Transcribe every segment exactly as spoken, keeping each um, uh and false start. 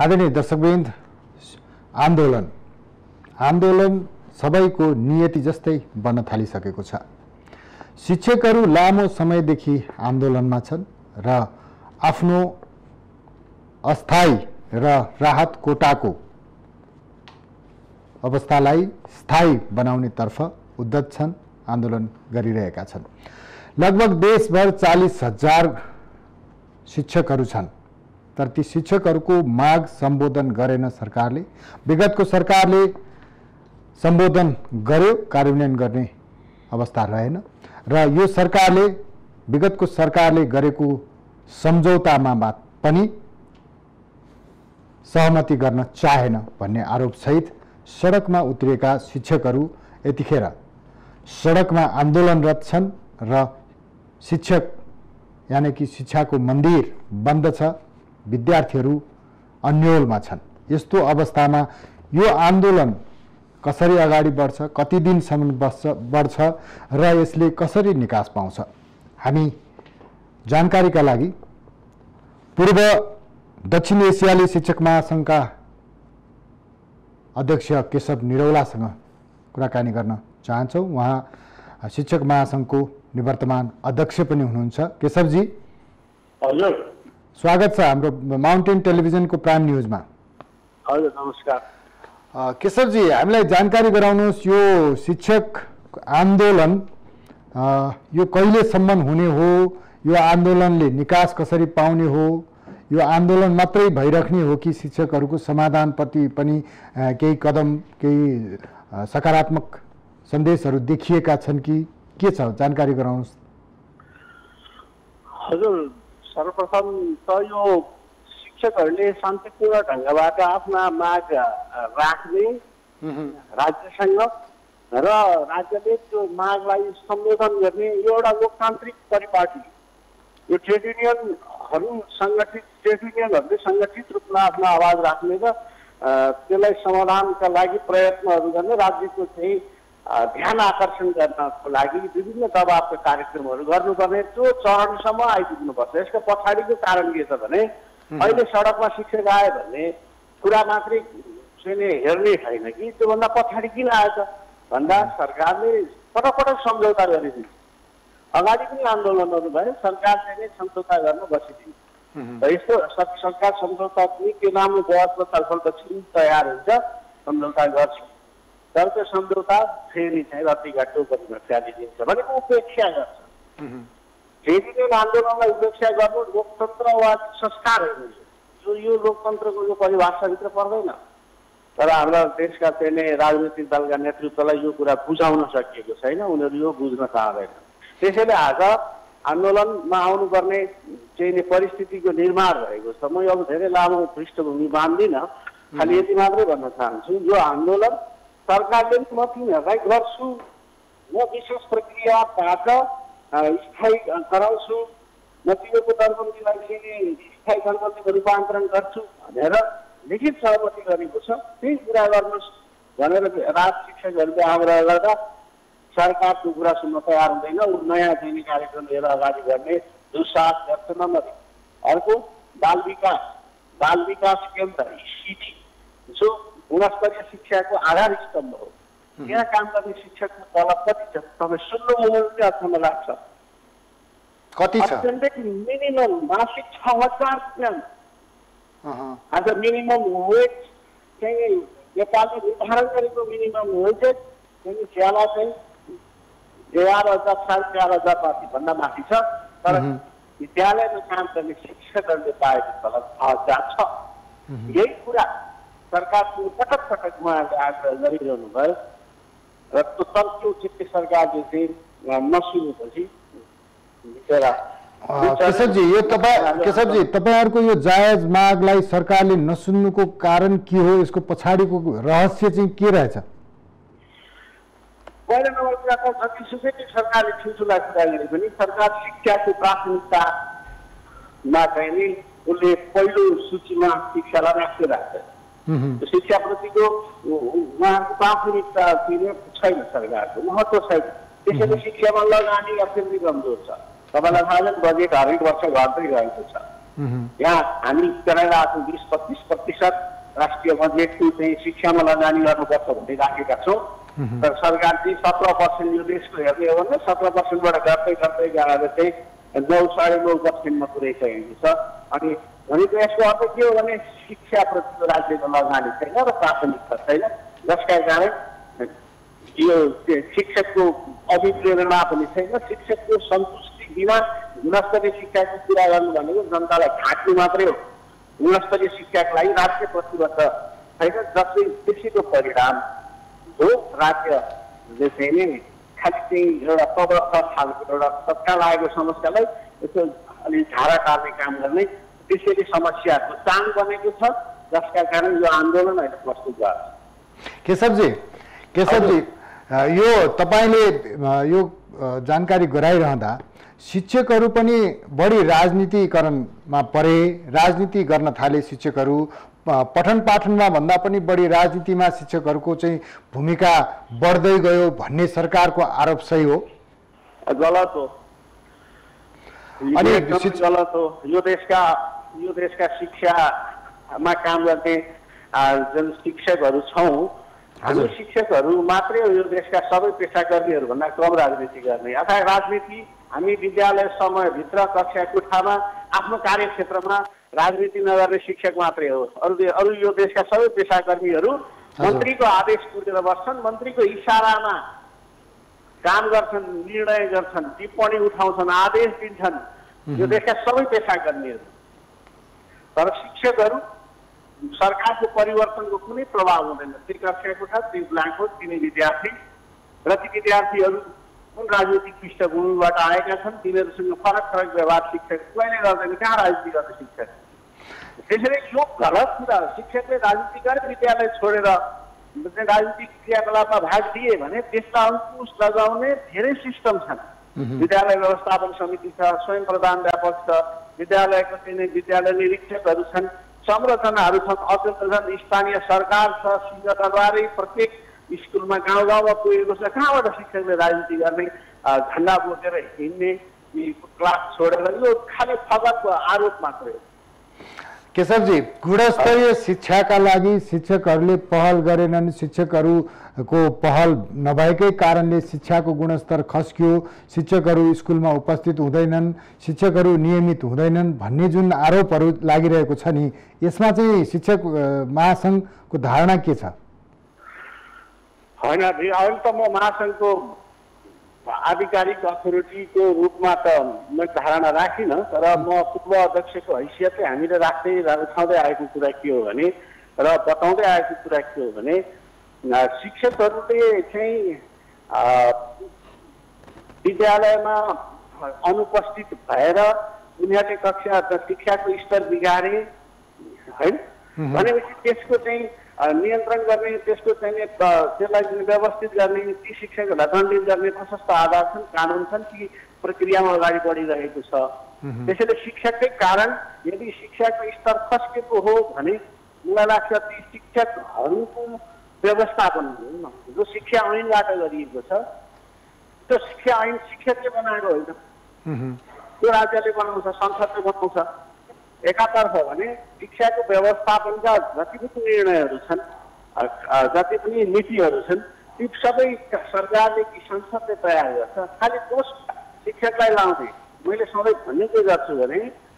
आदरणीय दर्शकवृन्द, आन्दोलन आन्दोलन सबैको नियति जस्तै बन्न थालिसकेको छ। शिक्षकहरू लामो समयदेखि आन्दोलनमा छन् र आफ्नो अस्थायी र राहत कोटाको अवस्थालाई स्थायी बनाउनेतर्फ उद्यत छन्, आन्दोलन गरिरहेका छन्। लगभग देशभर चालीस हजार शिक्षकहरू छन्, तर ती शिक्षकहरूको माग सम्बोधन गरेन सरकारले। विगतको सरकारले सम्बोधन गर्यो, कार्यान्वयन गर्ने अवस्था रहेन र यो सरकारले विगतको सरकारले गरेको सम्झौतामा पनि सहमति गर्न चाहेन भन्ने आरोपसहित सडकमा उत्रिएका शिक्षकहरू यतिखेर सडकमा आन्दोलनरत छन् र शिक्षक यानी कि शिक्षाको मन्दिर बन्द छ, विद्यार्थीहरू अन्योलमा छन्। यस्तो अवस्थामा यो आन्दोलन कसरी अगाडि बढ्छ, कति दिनसम्म बस्छ बढ्छ र यसले कसरी निकास पाउँछ, हामी जानकारीका लागि पूर्व दक्षिण एसियाली शिक्षक महासङ्घका अध्यक्ष केशव निरौलासँग कुराकानी गर्न चाहन्छौँ। उहाँ शिक्षक महासङ्घको निवर्तमान अध्यक्ष पनि हुनुहुन्छ। केशवजी, हजुर, स्वागत छ हाम्रो माउन्टेन टेलिभिजनको प्राइम न्युजमा। हजुर, नमस्कार। केशवजी, हामीलाई जानकारी गराउनुहोस्, यो शिक्षक आन्दोलन यो कहिलेसम्म हुने हो, यो आन्दोलनले निकास कसरी पाउने हो, यो आन्दोलन मात्रै भइराख्ने हो कि शिक्षकहरूको समाधानप्रति पनि केही कदम, केही सकारात्मक सन्देशहरू देखिएका छन् कि के छ, जानकारी गराउनुहोस्। हजुर, सर्वप्रथम त यो शिक्षकहरूले शान्तिपूर्ण ढङ्गबाट आफ्ना माग राख्ने राज्यसँग र राज्यले त्यो मागलाई सम्बोधन गर्ने यो एउटा लोकतान्त्रिक परिपाटी। यो ट्रेड युनियनहरू सङ्गठित ट्रेड युनियनहरूले सङ्गठित रूपमा आफ्नो आवाज राख्ने र त्यसलाई समाधानका लागि प्रयत्नहरू गर्ने, राज्यको चाहिँ ध्यान आकर्षण गर्नको लागि विभिन्न दबावका कार्यक्रमहरू गर्नुपर्ने त्यो चरणसम्म आइपुग्नुपर्छ। यसको पछाडिको कारण के छ भने अहिले सडकमा शिक्षक आयो भन्ने कुरा मात्रै चाहिँ हेर्ने छैन कि त्योभन्दा पछाडि किन आएछ भन्दा सरकारले पटक पटक सम्झौता गरिदिन्छ। अगाडि पनि आन्दोलनहरू भए सरकार चाहिँ सम्झौता गर्न बसिदिन्छ र यस्तो सरकार सम्झौता पनि के नाम बहसको तर्फपछि तयार हुन्छ, सम्झौता गर्छ, तर त्यो सम्झौता फेरि चाहिँ रत्तिका टोकरीमा फ्यालिदिन्छ भनेको उपेक्षा गर्छ। ट्रेड युनियन आन्दोलनलाई उपेक्षा गर्नु लोकतन्त्रवादी संस्कार होइन, जो यो लोकतन्त्रको यो परिभाषाभित्र पर्दैन। तर हाम्रा देशका चाहिँ राजनीतिक दलका नेतृत्वलाई यो कुरा बुझाउन सकिएको छैन, उनीहरू यो बुझ्न चाहँदैन। त्यसैले आज आन्दोलनमा आउनुपर्ने चाहिँ परिस्थितिको निर्माण भएको छ। म अब धेरै लामो पृष्ठभूमि बाँध्दिनँ, खालि यति मात्रै भन्न चाहन्छु, यो आन्दोलन सरकारले म तिमीहरूलाई गर्छु, म विशेष प्रक्रियाबाट स्थायी गराउँछु, म तिमीहरूको दरबन्दीलाई फेरि स्थायी दरबन्दीको रूपान्तरण गर्छु भनेर लिखित सहमति गरेको छ। त्यही कुरा गर्नुहोस् भनेर राज शिक्षकहरूले आग्रह गर्दा सरकारको कुरा सुन्न तयार हुँदैन। ऊ नयाँ दिने कार्यक्रम लिएर अगाडि गर्ने दुस्साहस गर्छ। नम्बर अर्को, बाल विकास बाल विकास केन्द्र सिडी जो गुणस्तरीय शिक्षाको आधार स्तम्भ हो, त्यहाँ काम गर्ने शिक्षकको तलब कति छ तपाईँ सुन्नुभयो भने अचम्म लाग्छ। कति छ? मिनिमम मासिक छ हजार रुपियाँ। आज मिनिमम वेज चाहिँ नेपालले निर्धारण गरेको मिनिमम वेजेस चाहिँ ज्याला चाहिँ चार हजार साढे चार हजार माथि भन्दा माथि छ, तर विद्यालयमा काम गर्ने शिक्षकहरूले पाएको तलब छ हजार छ। यही कुरा सरकारले पटक पटक उहाँहरूले आग्रह गरिरहनु भयो र त्यो तर्क्यौ चित्ते सरकारले चाहिँ नसुनेपछि केशवजी, यो तपाईँ केशवजी तपाईँहरूको यो जायज मागलाई सरकारले नसुन्नुको कारण के हो? यसको पछाडिको रहस्य चाहिँ के रहेछ? पहिलो नम्बर कुरा त जतिसुकै सरकारले ठुल्ठुला कुरा गरे पनि सरकार शिक्षाको प्राथमिकतामा चाहिँ नि उसले पहिलो सूचीमा शिक्षालाई राखिरहेको छ। शिक्षाप्रतिको उहाँको प्राथमिकता छैन, सरकारको महत्त्व छैन। त्यसैले शिक्षामा लगानी अत्यन्तै कमजोर छ। तपाईँलाई थाहा छ बजेट हरेक वर्ष घट्दै गएको छ। यहाँ हामी गराइरहेका छौँ बिस पच्चिस प्रतिशत राष्ट्रिय बजेटको चाहिँ शिक्षामा लगानी गर्नुपर्छ भन्ने राखेका छौँ तर सरकार चाहिँ सत्र पर्सेन्ट यो देशको हेर्ने हो भने सत्र पर्सेन्टबाट गर्दै गर्दै गएर चाहिँ नौ साढे नौ पर्सेन्टमा पुऱ्याइसकेको छ अनि भनेको यसको अर्थ के हो भने शिक्षाप्रतिको राज्यको लगानी छैन र प्राथमिकता छैन जसका कारण यो शिक्षकको अभिप्रेरणा पनि छैन शिक्षकको सन्तुष्टि बिना गुणस्तरीय शिक्षाको कुरा गर्नु भनेको जनतालाई ढाक्नु मात्रै हो गुणस्तरीय शिक्षाको लागि राज्य प्रतिबद्ध छैन जसले त्यसैको परिणाम हो राज्यले चाहिँ नि खालि चाहिँ एउटा तबरख खालको एउटा तत्काल आएको समस्यालाई यसो अलि झाडा टार्ने काम गर्ने त्यसैले समस्याहरूको चाङ बनेको छ जसका कारण यो आन्दोलन अहिले प्रस्तुत भएको छ। केशवजी केशवजी यो तपाईँले यो जानकारी गराइरहँदा शिक्षकहरू पनि बढी राजनीतिकरणमा परे राजनीति गर्न थाले शिक्षकहरू पठन पाठनमा भन्दा पनि बढी राजनीतिमा शिक्षकहरूको चाहिँ भूमिका बढ्दै गयो भन्ने सरकारको आरोप सही हो? गलत हो अनि गलत हो। यो देशका यो देशका शिक्षामा काम गर्ने जुन शिक्षकहरू छौँ हामी शिक्षकहरू मात्रै हो यो देशका सबै पेसाकर्मीहरू भन्दा कम राजनीति गर्ने अर्थात् राजनीति हामी विद्यालय समयभित्र कक्षा कोठामा आफ्नो कार्यक्षेत्रमा राजनीति नगर्ने शिक्षक मात्रै हो अरू अरू यो देशका सबै पेसाकर्मीहरू मन्त्रीको आदेश पुगेर बस्छन् मन्त्रीको इसारामा काम गर्छन् निर्णय गर्छन् टिप्पणी उठाउँछन् आदेश दिन्छन् यो देशका सबै पेसाकर्मीहरू तर शिक्षकहरू सरकारको परिवर्तनको कुनै प्रभाव हुँदैन ती कक्षा कोठा ती ब्ल्याङ्कबोर्ड तिनी विद्यार्थी र ती विद्यार्थीहरू कुन राजनीतिक पृष्ठभूमिबाट आएका छन् तिनीहरूसँग फरक फरक व्यवहार शिक्षक कहिले गर्दैन कहाँ राजनीति गर्ने शिक्षक त्यसैले यो गलत कुरा शिक्षकले राजनीति गरे विद्यालय छोडेर राजनीतिक क्रियाकलापमा भाग दिए भने त्यसलाई अङ्कुश लगाउने धेरै सिस्टम छन् विद्यालय व्यवस्थापन समिति छ स्वयं प्रधानाध्यापक छ विद्यालयको चाहिँ विद्यालय निरीक्षकहरू छन् संरचनाहरू छन् अत्यन्त छन् स्थानीय सरकार छ सिंहदरबारै प्रत्येक स्कुलमा गाउँ गाउँमा पुगेको छ कहाँबाट शिक्षकले राजनीति गर्ने झन्डा बोकेर हिँड्ने क्लास छोडेर यो खालि फगतको आरोप मात्रै हो। केशवजी गुणस्तरीय शिक्षाका लागि शिक्षकहरूले पहल गरेनन् शिक्षकहरूको पहल नभएकै कारणले शिक्षाको गुणस्तर खस्क्यो शिक्षकहरू स्कुलमा उपस्थित हुँदैनन् शिक्षकहरू नियमित हुँदैनन् भन्ने जुन आरोपहरू लागिरहेको छ नि यसमा चाहिँ शिक्षक महासङ्घको धारणा के छ? होइन अहिले त म महासङ्घको आधिकारिक अथोरिटीको रूपमा त म धारणा राखिनँ तर म पूर्व अध्यक्षको हैसियतले हामीले राख्दै उठाउँदै आएको कुरा के हो भने र बताउँदै आएको कुरा के हो भने शिक्षकहरूले चाहिँ विद्यालयमा अनुपस्थित भएर उनीहरूले कक्षा शिक्षाको स्तर बिगारे है भनेपछि त्यसको चाहिँ नियन्त्रण गर्ने त्यसको चाहिँ त्यसलाई व्यवस्थित गर्ने ती शिक्षकहरूलाई दण्डित गर्ने प्रशस्त आधार छन् कानुन छन् ती प्रक्रियामा अगाडि बढिरहेको छ त्यसैले शिक्षककै कारण यदि शिक्षाको स्तर खस्केको हो भने मलाई लाग्छ ती शिक्षकहरूको व्यवस्थापन जो शिक्षा ऐनबाट गरिएको छ त्यो शिक्षा ऐन शिक्षकले बनाएको होइन त्यो राज्यले बनाउँछ संसदले बनाउँछ एकातर्फ भने शिक्षाको व्यवस्थापनका जति पनि निर्णयहरू छन् जति पनि नीतिहरू छन् ती सबै सरकारले कि संसदले तयार गर्छ खालि दोष शिक्षकलाई लाउँथे मैले सधैँ भन्ने के गर्छु भने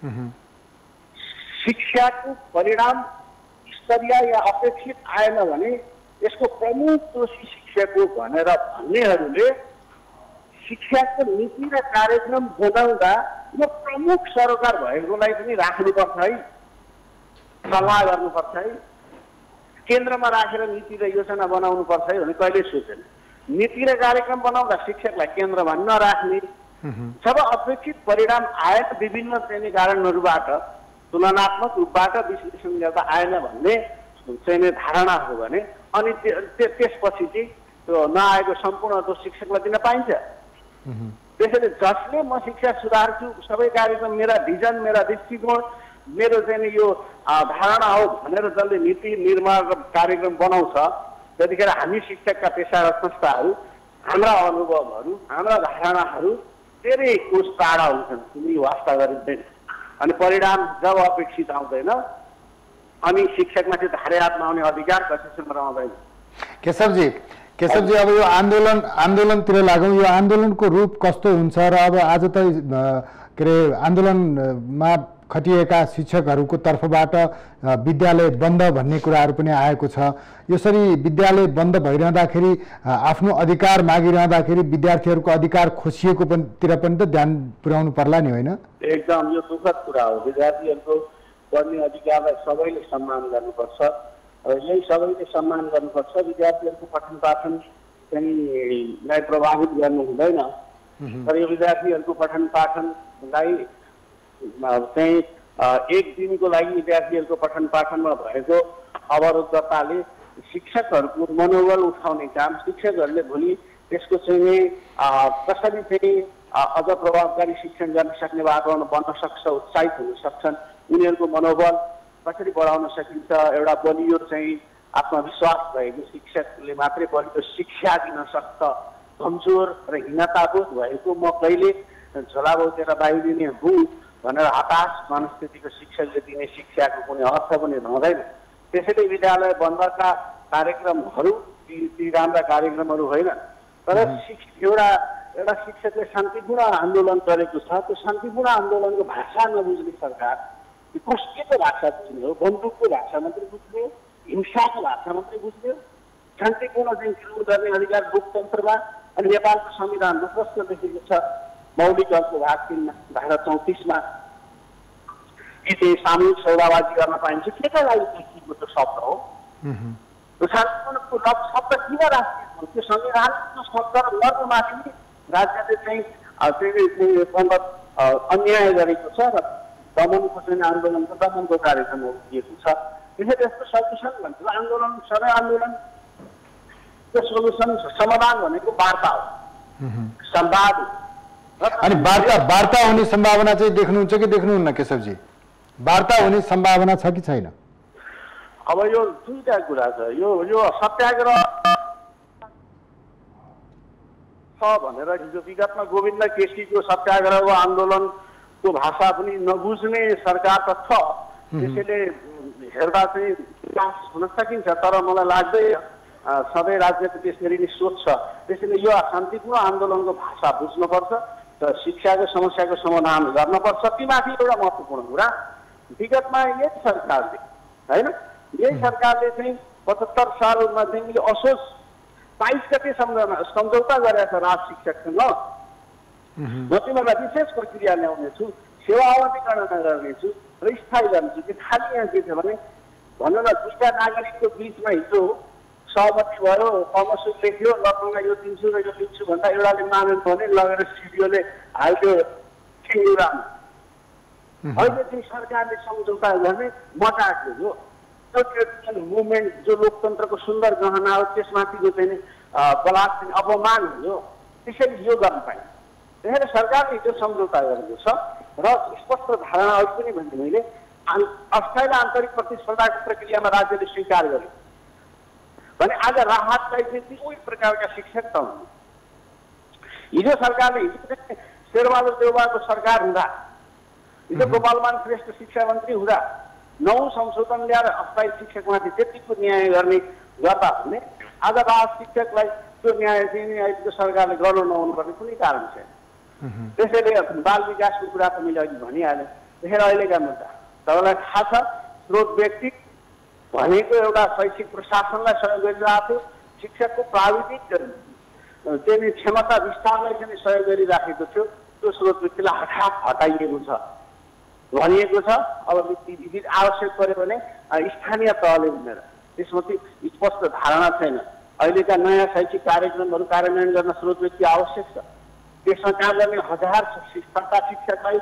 शिक्षाको परिणाम स्तरीय या अपेक्षित आएन भने यसको प्रमुख दोषी शिक्षक हो भनेर भन्नेहरूले शिक्षाको नीति र कार्यक्रम बनाउँदा यो प्रमुख सरोकार भएकोलाई पनि राख्नुपर्छ है सल्लाह गर्नुपर्छ है केन्द्रमा राखेर नीति र योजना बनाउनु पर्छ है भने कहिले सोचेन नीति र कार्यक्रम बनाउँदा शिक्षकलाई केन्द्रमा नराख्ने जब अपेक्षित परिणाम आएन विभिन्न चाहिँ कारणहरूबाट तुलनात्मक रूपबाट विश्लेषण गर्दा आएन भन्ने चाहिँ धारणा हो भने अनि त्यसपछि चाहिँ त्यो नआएको सम्पूर्ण दोष शिक्षकलाई दिन पाइन्छ। त्यसैले जसले म शिक्षा सुधार्छु सबै कार्यक्रम मेरा भिजन मेरा दृष्टिकोण मेरो चाहिँ यो धारणा हो भनेर जसले नीति निर्माण कार्यक्रम बनाउँछ त्यतिखेर हामी शिक्षकका पेसागत संस्थाहरू हाम्रा अनुभवहरू हाम्रा धारणाहरू धेरै कोष टाढा हुन्छन् कुनै वास्ता गरिँदैन अनि परिणाम जब अपेक्षित आउँदैन अनि शिक्षकमाथि धारे हातमा आउने अधिकार कसैसँग रहँदैन। केशवजी केशवजी अब यो आन्दोलन आन्दोलनतिर लागौँ। यो आन्दोलनको रूप कस्तो हुन्छ र अब आज त के अरे आन्दोलनमा खटिएका शिक्षकहरूको तर्फबाट विद्यालय बन्द भन्ने कुराहरू पनि आएको छ। यसरी विद्यालय बन्द भइरहँदाखेरि आफ्नो अधिकार मागिरहँदाखेरि विद्यार्थीहरूको अधिकार खोसिएको पनि तिर पनि त ध्यान पुर्याउनु पर्ला नि, होइन? एकदम यो दुःखद कुरा हो। विद्यार्थीहरूको पढ्ने अधिकारलाई सबैले सम्मान गर्नुपर्छ र यही सबैले सम्मान गर्नुपर्छ। विद्यार्थीहरूको पठन पाठन चाहिँ प्रभावित गर्नु हुँदैन, तर यो विद्यार्थीहरूको पठन पाठनलाई चाहिँ एक दिनको लागि विद्यार्थीहरूको पठन पाठनमा भएको अवरुद्धताले शिक्षकहरूको मनोबल उठाउने काम, शिक्षकहरूले भोलि त्यसको चाहिँ कसरी चाहिँ अझ प्रभावकारी शिक्षण गर्न सक्ने वातावरण बन्न सक्छ, उत्साहित हुन सक्छन्, उनीहरूको मनोबल कसरी बढाउन सकिन्छ। एउटा बलियो चाहिँ आत्मविश्वास भएको शिक्षकले मात्रै बलियो शिक्षा दिन सक्छ। कमजोर र हीनताबोध भएको म कहिले झोला बोकेर बाहिरिने हुँ भनेर हताश मनस्थितिको शिक्षकले दिने शिक्षाको कुनै अर्थ पनि रहँदैन। त्यसैले विद्यालय बन्दका कार्यक्रमहरू ती ती राम्रा कार्यक्रमहरू होइन, तर एउटा एउटा शिक्षकले शान्तिपूर्ण आन्दोलन गरेको छ। त्यो शान्तिपूर्ण आन्दोलनको भाषा नबुझ्ने सरकार कसको भाषा बुझ्ने हो? बन्दुकको भाषा मात्रै बुझ्ने हो? हिंसाको भाषा मात्रै बुझ्ने हो? शान्तिपूर्ण चाहिँ विरोध गर्ने अधिकार लोकतन्त्रमा अनि नेपालको संविधानमा प्रश्न लेखेको छ मौलिक हकको भाग तिनमा धारा चौतिसमा कि चाहिँ सामूहिक सौदाबाजी गर्न पाइन्छ। के का लागि लेखिएको त्यो शब्द हो? त्यो शान्तिपूर्णको लक्ष्य शब्द किन राखिएको? त्यो संविधानको शब्द र मर्ममाथि नै राज्यले चाहिँ चाहिँ बन्द अन्याय गरेको छ र दमनको चाहिँ आन्दोलनको दमनको कार्यक्रम दिएको छ। त्यसैले त्यसको सल्युसन भन्छ आन्दोलन सबै आन्दोलन त्यो सोल्युसन समाधान भनेको वार्ता हो, संवाद हो। अनि वार्ता वार्ता हुने सम्भावना चाहिँ देख्नुहुन्छ कि देख्नुहुन्न केशवजी? वार्ता हुने सम्भावना छ कि छैन? अब यो दुईटा कुरा छ। यो यो सत्याग्रह छ भनेर हिजो विगतमा गोविन्द केसीको सत्याग्रह आन्दोलनको भाषा पनि नबुझ्ने सरकार त छ। त्यसैले हेर्दा चाहिँ विकास हुन सकिन्छ, तर मलाई लाग्दैन सबै राज्यको त्यसरी नै सोच छ। त्यसैले यो शान्तिपूर्ण आन्दोलनको भाषा बुझ्नुपर्छ र शिक्षाको समस्याको समाधान गर्नुपर्छ। तीमाथि एउटा महत्त्वपूर्ण कुरा, विगतमा यही सरकारले होइन यही सरकारले चाहिँ पचहत्तर सालमा चाहिँ असोज बाइस गते सम्झौता सम्झौता गरेका छ राज शिक्षकसँग। म तिमीलाई विशेष प्रक्रिया ल्याउनेछु, सेवा अवधिकरण गर्नेछु र स्थायी गर्नेछु। त्यो खालि यहाँ के छ भने भनौँ न दुईटा नागरिकको बिचमा हिजो सहमति भयो, कमर्सियल लेख्यो, लग्नमा यो दिन्छु र यो दिन्छु भन्दा एउटाले मानेन भने लगेर सिडिओले हाल्यो ठिङ्गुरामा। अहिले चाहिँ सरकारले सम्झौता गर्ने मजाक हो। त्यो मुभमेन्ट जो लोकतन्त्रको सुन्दर गहना हो त्यसमाथिको चाहिँ बलात् चाहिँ अपमान हो। त्यसैले यो गर्न पाइन्छ। त्यसैले सरकारले हिजो सम्झौता गरेको छ र स्पष्ट धारणा अहिले पनि भने मैले अस्थायी आन्तरिक प्रतिस्पर्धाको प्रक्रियामा राज्यले स्वीकार गर्यो भने आज राहत चाहिँ उही प्रकारका शिक्षक त हुन्। हिजो सरकारले हिजो शेरबहादुर देउवाको सरकार हुँदा, हिजो गोपालमान श्रेष्ठ शिक्षा मन्त्री हुँदा नौ संशोधन ल्याएर अस्थायी शिक्षकमाथि त्यतिको न्याय गर्ने गर्दा भने आज राज शिक्षकलाई त्यो न्याय चाहिँ अहिलेको सरकारले गर्नु नहुनुपर्ने कुनै कारण छैन। त्यसैले बाल विकासको कुरा त मैले अघि भनिहालेँ। त्यसैले अहिलेका मुद्दा तपाईँलाई थाहा छ, स्रोत व्यक्ति भनेको एउटा शैक्षिक प्रशासनलाई सहयोग गरिरहेको थियो, शिक्षकको प्राविधिक चाहिँ क्षमता विस्तारलाई चाहिँ सहयोग गरिराखेको थियो। त्यो स्रोत व्यक्तिलाई हठात हटाइएको छ भनिएको छ। अब आवश्यक पऱ्यो भने स्थानीय तहले भनेर त्यसमाथि स्पष्ट धारणा छैन। अहिलेका नयाँ शैक्षिक कार्यक्रमहरू कार्यान्वयन गर्न स्रोत व्यक्ति आवश्यक छ। त्यसमा काम गर्ने हजार संस्था शिक्षकलाई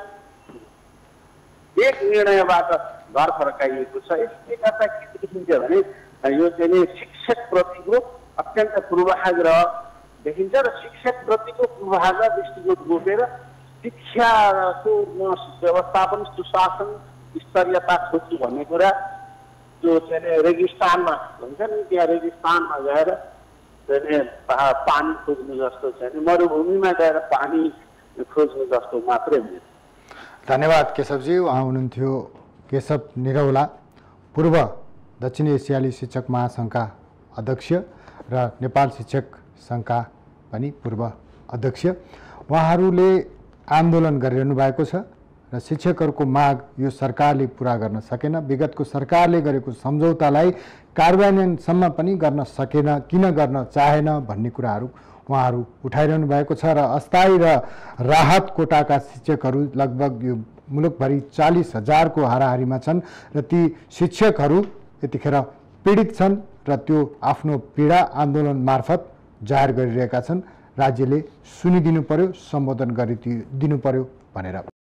एक निर्णयबाट घर फर्काइएको छ। यसले गर्दा के देखिन्छ भने यो चाहिँ शिक्षकप्रतिको अत्यन्त पूर्वाग्रह देखिन्छ र शिक्षकप्रतिको पूर्वाग्रह दृष्टिकोण बोकेर शिक्षाको व्यवस्थापन सुशासन स्तरीयता खोज्नु भन्ने कुरा जो चाहिँ रेगिस्तानमा भन्छ नि, त्यहाँ रेगिस्तानमा गएर चाहिँ पानी खोज्नु जस्तो चाहिँ मरुभूमिमा गएर पानी खोज्नु जस्तो मात्रै हुन्छ। धन्यवाद केशवजी। उहाँ हुनुहुन्थ्यो केशव निरौला, पूर्व दक्षिणी एसियाली शिक्षक महासङ्घका अध्यक्ष र नेपाल शिक्षक सङ्घका पनि पूर्व अध्यक्ष। उहाँहरूले आन्दोलन गरिरहनु भएको छ र शिक्षकहरूको माग यो सरकारले पुरा गर्न सकेन। विगतको सरकारले गरेको सम्झौतालाई कार्यान्वयनसम्म पनि गर्न सकेन, किन गर्न चाहेन भन्ने कुराहरू उहाँहरू उठाइरहनु भएको छ। र अस्थायी र राहत कोटाका शिक्षकहरू लगभग यो मुलुकभरि चालिस हजारको हाराहारीमा छन् र ती शिक्षकहरू यतिखेर पीडित छन् र त्यो आफ्नो पीडा आन्दोलन मार्फत जाहेर गरिरहेका छन्। राज्यले सुनिदिनु पर्यो, सम्बोधन गरिदिनु पर्यो भनेर